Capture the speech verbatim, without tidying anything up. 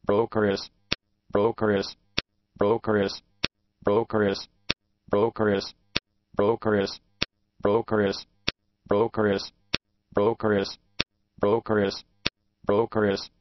brokeress, brokeress, brokeress, brokeress, brokeress, brokeress, brokeress, brokeress, brokeress, brokeress, brokeress,